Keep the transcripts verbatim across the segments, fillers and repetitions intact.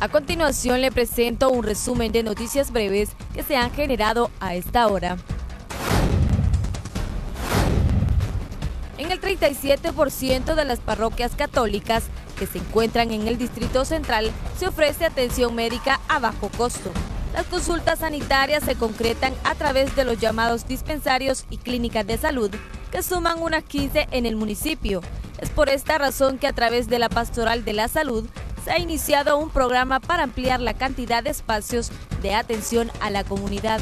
A continuación le presento un resumen de noticias breves que se han generado a esta hora. En el treinta y siete por ciento de las parroquias católicas que se encuentran en el Distrito Central se ofrece atención médica a bajo costo. Las consultas sanitarias se concretan a través de los llamados dispensarios y clínicas de salud, que suman unas quince en el municipio. Es por esta razón que a través de la Pastoral de la Salud se ha iniciado un programa para ampliar la cantidad de espacios de atención a la comunidad.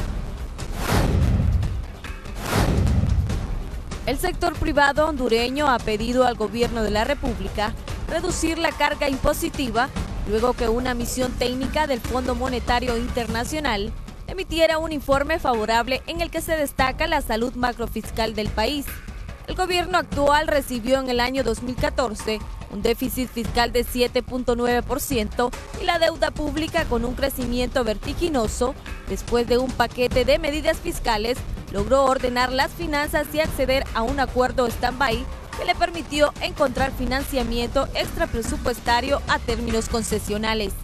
El sector privado hondureño ha pedido al gobierno de la República reducir la carga impositiva luego que una misión técnica del Fondo Monetario Internacional emitiera un informe favorable en el que se destaca la salud macrofiscal del país. El gobierno actual recibió en el año dos mil catorce un déficit fiscal de siete punto nueve por ciento y la deuda pública con un crecimiento vertiginoso. Después de un paquete de medidas fiscales, logró ordenar las finanzas y acceder a un acuerdo stand-by que le permitió encontrar financiamiento extrapresupuestario a términos concesionales.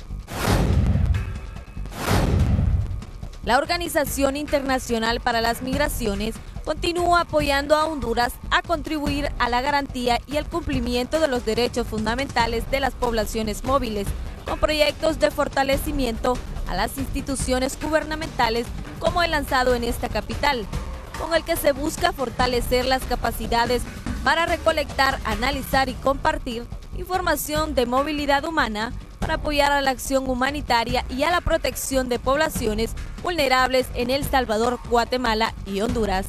La Organización Internacional para las Migraciones continúa apoyando a Honduras a contribuir a la garantía y el cumplimiento de los derechos fundamentales de las poblaciones móviles, con proyectos de fortalecimiento a las instituciones gubernamentales como el lanzado en esta capital, con el que se busca fortalecer las capacidades para recolectar, analizar y compartir información de movilidad humana para apoyar a la acción humanitaria y a la protección de poblaciones vulnerables en El Salvador, Guatemala y Honduras.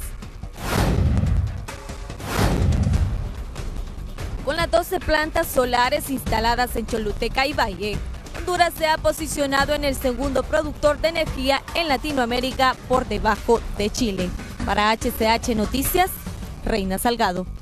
Con las doce plantas solares instaladas en Choluteca y Valle, Honduras se ha posicionado en el segundo productor de energía en Latinoamérica por debajo de Chile. Para H C H Noticias, Reina Salgado.